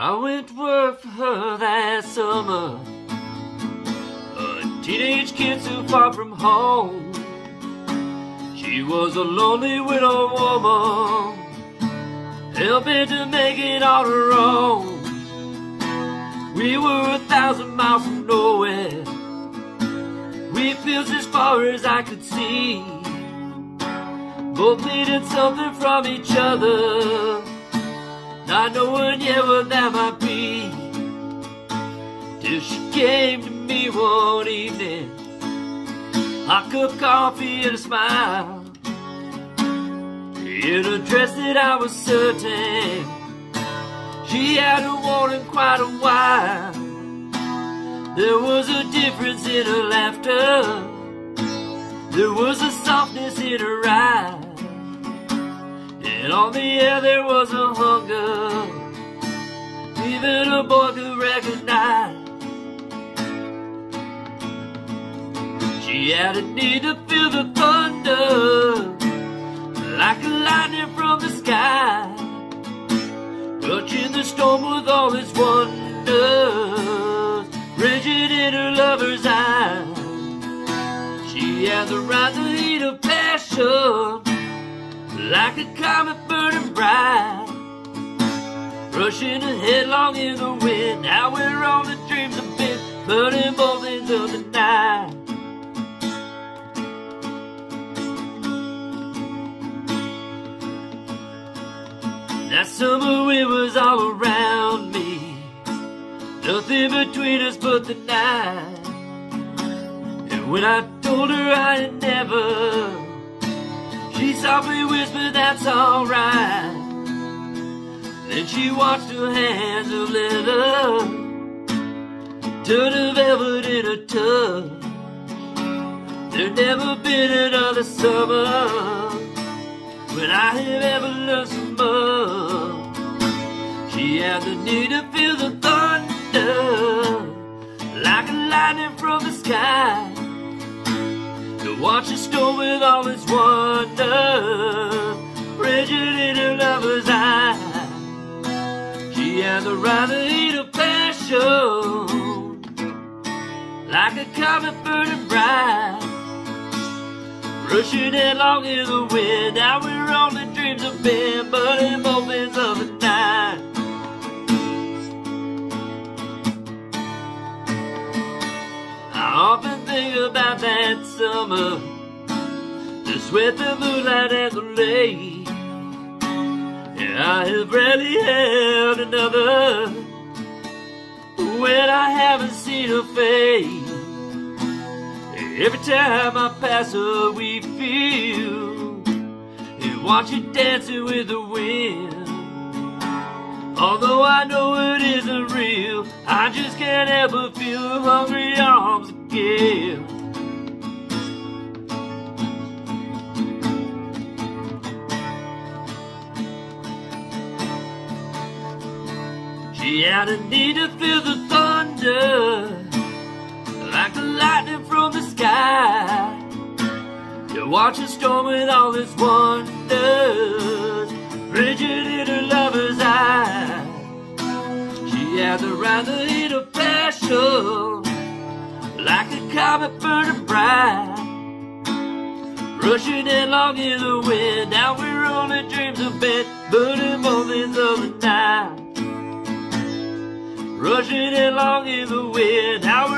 I went to work for her that summer, a teenage kid so far from home. She was a lonely widow woman, hell-bent to make it on her own. We were 1,000 miles from nowhere, we fields as far as I could see, both needed something from each other, not knowing yet what that might be. Till she came to me one evening, hot cup of coffee and a smile, in a dress that I was certain she hadn't worn in quite a while. There was a difference in her laughter, there was a softness in her eyes, and on the air there was a hunger even a boy could recognize. She had a need to feel the thunder, like a lightning from the sky, touching the storm with all its wonders, rigid in her lover's eyes. She had the rising heat of passion, like a comet burning bright, rushing headlong in the wind. Now we're on the dreams of been burning both ends of the night. That summer wind was all around me, nothing between us but the night. And when I told her I had never, she softly whispered, "That's alright." Then she watched her hands of leather turn to velvet in a touch. There'd never been another summer when I have ever loved so much. She had the need to feel the thunder, like a lightning from the sky, to watch the storm with all its wonder, rigid in her lover's eyes. She had the rising heat of passion, like a comet burning bright, rushing headlong in the wind. Now we're on the dreams of been burning both ends of the night. I often think about that summer, the sweat, the moonlight, and the rain. Yeah, I have rarely held another when I haven't seen her face. Every time I pass her, we feel and watch her dancing with the wind. Although I know it isn't real, I just can't help but feel her hungry arms again. She had a need to feel the thunder, like the lightning from the sky, to watch the storm with all its wonders, rigid in her lover's eyes. She had the rising heat of passion, like a comet burning bright, rushing headlong in the wind. Now we're only dreams of bed, burning both ends of the night, rushing headlong in the wind. Now